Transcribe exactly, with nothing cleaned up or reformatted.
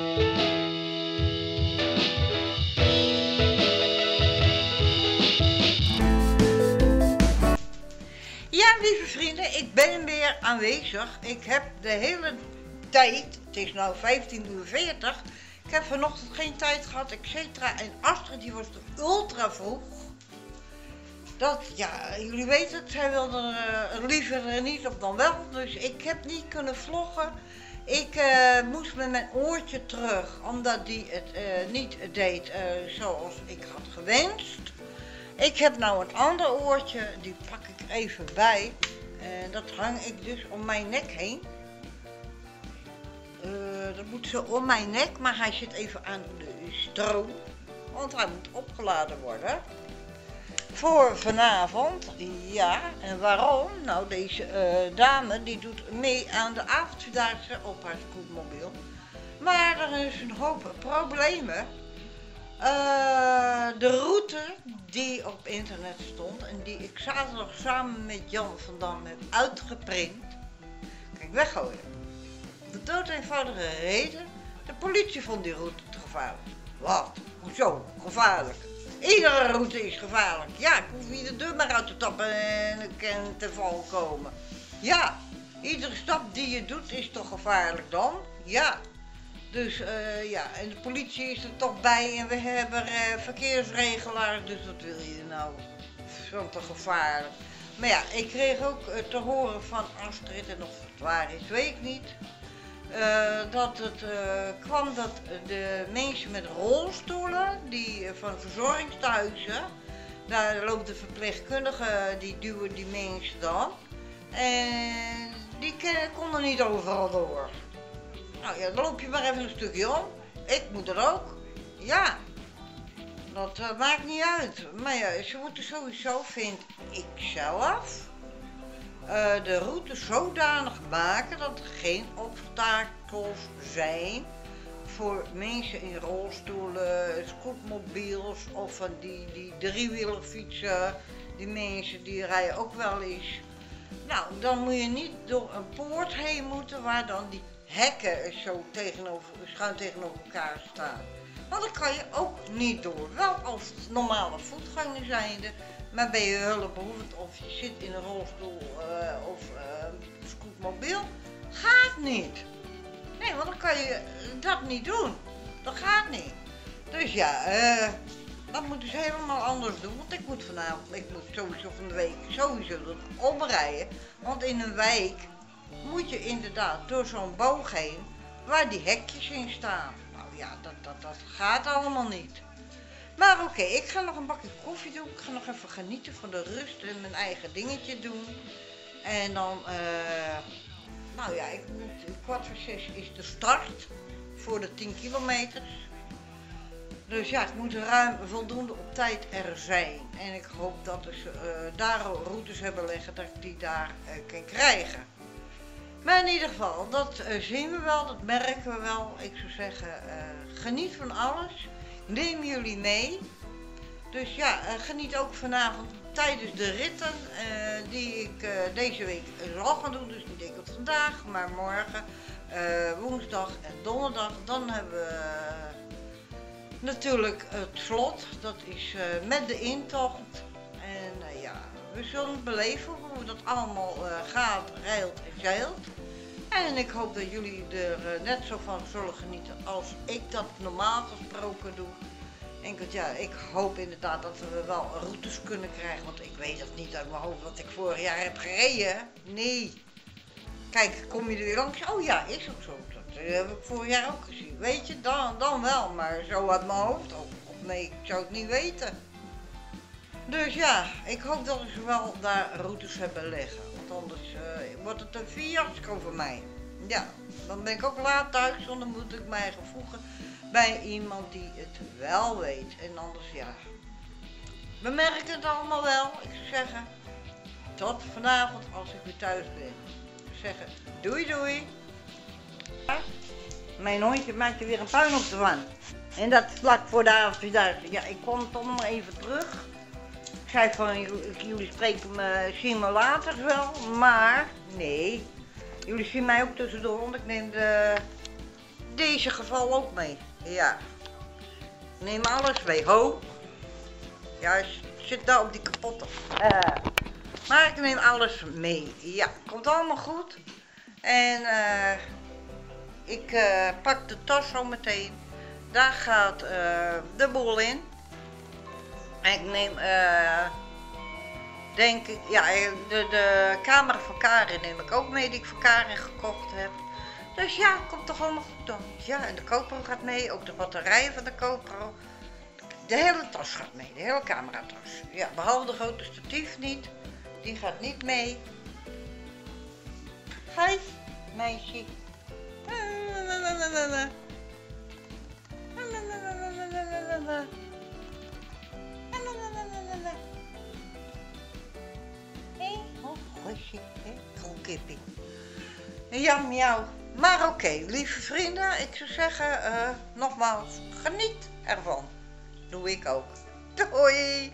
Ja, lieve vrienden, ik ben weer aanwezig. Ik heb de hele tijd, het is nu vijftien uur veertig, ik heb vanochtend geen tijd gehad, et cetera. En Astrid, die was er ultra vroeg. Dat, ja, jullie weten het, zij wilde er uh, liever er niet op dan wel. Dus ik heb niet kunnen vloggen. Ik uh, moest met mijn oortje terug, omdat die het uh, niet deed uh, zoals ik had gewenst. Ik heb nou een ander oortje, die pak ik er even bij. En dat hang ik dus om mijn nek heen. Uh, dat moet zo om mijn nek, maar hij zit even aan de stroom. Want hij moet opgeladen worden. Voor vanavond, ja. En waarom? Nou, deze uh, dame die doet mee aan de avondvierdaagse op haar scootmobiel. Maar er is een hoop problemen. Uh, de route die op internet stond en die ik zaterdag samen met Jan van Dam heb uitgeprint, kan ik weggooien. De dood eenvoudige reden, de politie vond die route te gevaarlijk. Wat? Hoezo? Gevaarlijk? Iedere route is gevaarlijk. Ja, ik hoef niet de deur maar uit te tappen en ik kan te val komen. Ja, iedere stap die je doet is toch gevaarlijk dan? Ja. Dus uh, ja, en de politie is er toch bij en we hebben uh, verkeersregelaars, dus wat wil je nou? Zo te gevaarlijk. Maar ja, ik kreeg ook uh, te horen van Astrid, en of het waar is, weet ik niet, uh, dat het uh, kwam dat de mensen met rolstoelen, die uh, van verzorgingstehuizen, daar loopt de verpleegkundige, die duwen die mensen dan, en die konden niet overal door. Nou ja, dan loop je maar even een stukje om. Ik moet er ook. Ja, dat uh, maakt niet uit. Maar ja, ze moeten sowieso, vind ik zelf, uh, de route zodanig maken dat er geen obstakels zijn voor mensen in rolstoelen, scootmobiels of van die, die driewielerfietsen. Die mensen die rijden ook wel eens. Nou, dan moet je niet door een poort heen moeten waar dan die hekken zo tegenover, schuin tegenover elkaar staan. Want dan kan je ook niet door. Wel als normale voetganger zijnde, maar ben je hulpbehoevend of je zit in een rolstoel uh, of uh, scootmobiel, gaat niet. Nee, want dan kan je dat niet doen. Dat gaat niet. Dus ja, uh, dat moeten ze helemaal anders doen. Want ik moet vanavond, ik moet sowieso van de week sowieso omrijden. Want in een wijk moet je inderdaad door zo'n boog heen waar die hekjes in staan. Nou ja, dat, dat, dat gaat allemaal niet. Maar oké, okay, ik ga nog een bakje koffie doen. Ik ga nog even genieten van de rust en mijn eigen dingetje doen. En dan, uh, nou ja, ik moet, kwart voor zes is de start voor de tien kilometers. Dus ja, ik moet ruim voldoende op tijd er zijn. En ik hoop dat ze uh, daar routes hebben liggen dat ik die daar uh, kan krijgen. Maar in ieder geval, dat uh, zien we wel, dat merken we wel. Ik zou zeggen, uh, geniet van alles. Neem jullie mee. Dus ja, uh, geniet ook vanavond tijdens de ritten uh, die ik uh, deze week zal gaan doen. Dus niet enkel vandaag, maar morgen, uh, woensdag en donderdag. Dan hebben we uh, natuurlijk het slot. Dat is uh, met de intocht. En uh, ja, we zullen beleven hoe dat allemaal uh, gaat, rijlt en zeilt. En ik hoop dat jullie er uh, net zo van zullen genieten als ik dat normaal gesproken doe. Enkel ja, ik hoop inderdaad dat we wel routes kunnen krijgen, want ik weet het niet uit mijn hoofd wat ik vorig jaar heb gereden. Nee. Kijk, kom je er weer langs? Oh ja, is ook zo. Dat uh, heb ik vorig jaar ook gezien. Weet je, dan, dan wel, maar zo uit mijn hoofd ook. Of nee, ik zou het niet weten. Dus ja, ik hoop dat ze wel daar routes hebben liggen. Want anders uh, wordt het een fiasco voor mij. Ja, dan ben ik ook laat thuis, want dan moet ik mij gevoegen bij iemand die het wel weet. En anders ja, we merken het allemaal wel. Ik zou zeggen, tot vanavond als ik weer thuis ben. Ik zou zeggen, doei doei. Mijn hondje maakt er weer een puinhoop van. En dat vlak voor de avondvierdaagse. Ja, ik kwam toch nog even terug. Ik zei van, jullie spreken me, zien me later wel, maar nee. Jullie zien mij ook tussendoor, want ik neem de deze geval ook mee. Ja. Ik neem alles mee. Ho. Ja, ik zit daar op die kapotte. Uh. Maar ik neem alles mee. Ja, komt allemaal goed. En uh, ik uh, pak de tas zo meteen. Daar gaat uh, de boel in. En ik neem, uh, denk ik, ja, de, de camera van Karin neem ik ook mee, die ik voor Karin gekocht heb. Dus ja, komt toch allemaal goed dan. Ja, en de GoPro gaat mee, ook de batterijen van de GoPro. De hele tas gaat mee, de hele cameratas. Ja, behalve de grote statief niet. Die gaat niet mee. Hi, meisje. Hé, oh, gosje, gewoon kippie. Ja, miauw. Maar oké, okay, lieve vrienden, ik zou zeggen, uh, nogmaals, geniet ervan. Doe ik ook. Doei!